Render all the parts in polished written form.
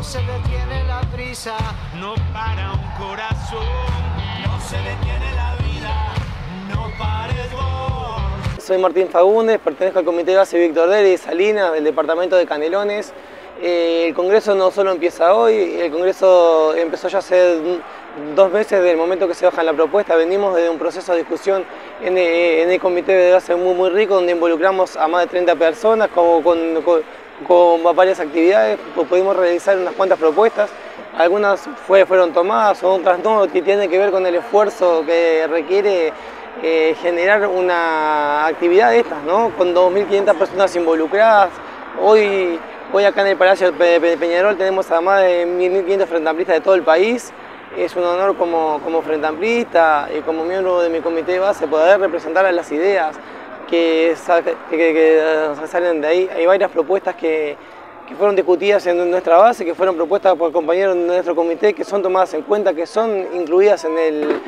se detiene la prisa, no para un corazón, no se detiene la vida, no pares vos. Soy Martín Fagundes, pertenezco al Comité de Base Víctor Dere de Salinas, del departamento de Canelones. El Congreso no solo empieza hoy, el Congreso empezó ya hace 2 meses desde el momento que se baja la propuesta. Venimos de un proceso de discusión en el Comité de Base muy rico, donde involucramos a más de 30 personas con varias actividades. Pudimos realizar unas cuantas propuestas, algunas fueron tomadas, otras no, que tienen que ver con el esfuerzo que requiere generar una actividad de estas, ¿no? Con 2.500 personas involucradas. Hoy acá en el Palacio de Peñarol tenemos a más de 1.500 frente amplistas de todo el país. Es un honor como frente amplista y como miembro de mi comité de base poder representar a las ideas que salen de ahí. Hay varias propuestas que fueron discutidas en nuestra base, que fueron propuestas por compañeros de nuestro comité, que son tomadas en cuenta, que son incluidas en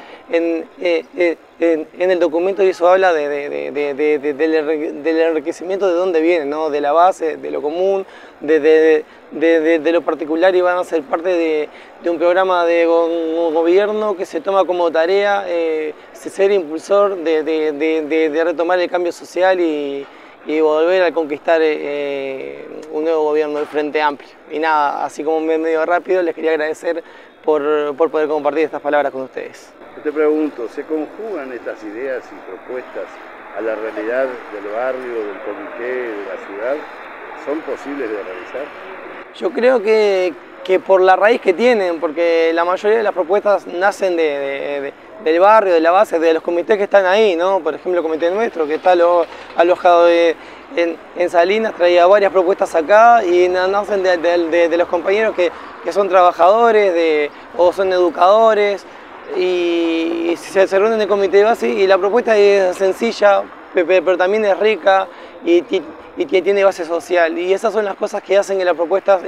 el documento, y eso habla del enriquecimiento de dónde viene, ¿no? De la base, de lo común, de lo particular, y van a ser parte de un programa de gobierno que se toma como tarea ser impulsor de retomar el cambio social y volver a conquistar un nuevo gobierno del Frente Amplio. Y nada, así como medio rápido, les quería agradecer por poder compartir estas palabras con ustedes. Te pregunto, ¿se conjugan estas ideas y propuestas a la realidad del barrio, del comité, de la ciudad? ¿Son posibles de realizar? Yo creo que por la raíz que tienen, porque la mayoría de las propuestas nacen del barrio, de la base, de los comités que están ahí, ¿no? Por ejemplo, el comité nuestro, que está alojado en Salinas, traía varias propuestas acá y nacen de los compañeros que son trabajadores o son educadores, y se reúnen en el comité de base, y la propuesta es sencilla, pero también es rica y que tiene base social, y esas son las cosas que hacen que las propuestas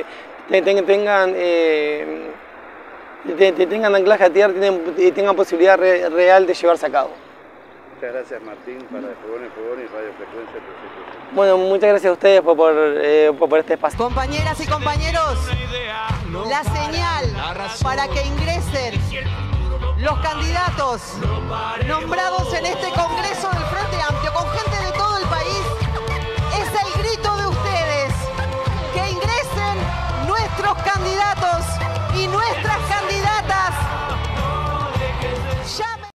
tengan anclaje a tierra y tengan posibilidad real de llevarse a cabo. Muchas gracias, Martín, para Fogón y Radio Frecuencia. Bueno, muchas gracias a ustedes por este espacio. Compañeras y compañeros, la señal para que ingresen los candidatos nombrados en este Congreso.